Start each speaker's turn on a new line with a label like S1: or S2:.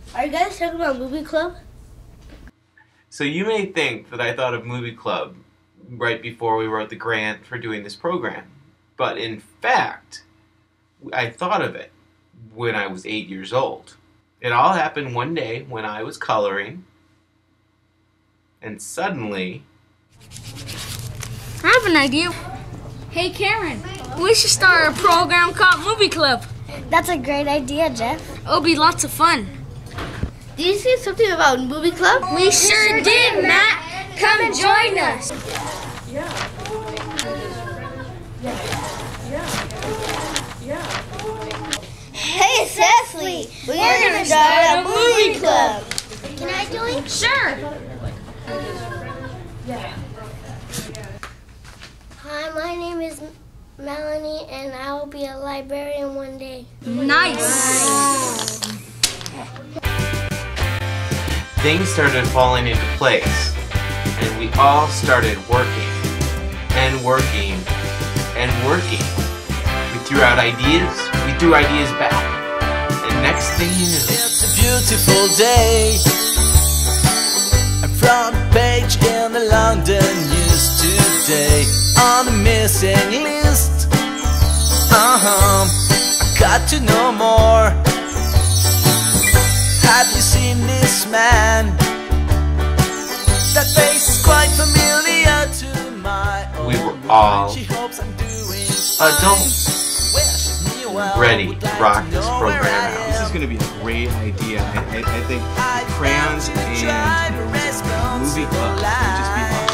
S1: Are you guys talking about Movie Club?
S2: So you may think that I thought of Movie Club right before we wrote the grant for doing this program. But in fact, I thought of it when I was 8 years old. It all happened one day when I was coloring, and suddenly...
S3: I have an idea. Hey Karen, we should start a program called Movie Club.
S1: That's a great idea, Jeff.
S3: It'll be lots of fun.
S1: Did you say something about Movie Club?
S3: We sure did, Matt. Come join us.
S1: Hey, Cecily, we're gonna start a movie club. Can I join?
S3: Sure.
S1: Hi, my name is Melanie, and I will be a librarian one day.
S3: Nice.
S2: Things started falling into place, and we all started working, and working, and working. We threw out ideas, we threw ideas back, and next thing you knew...
S4: It's a beautiful day. A front page in the London News today. On the missing list. I got to know more. Have you seen this man? That face is quite familiar to my own.
S2: We were all
S4: She hopes I'm doing fine.
S2: adults ready to rock this program out.
S5: This is going to be a great idea. I think crayons and movie club would just be awesome.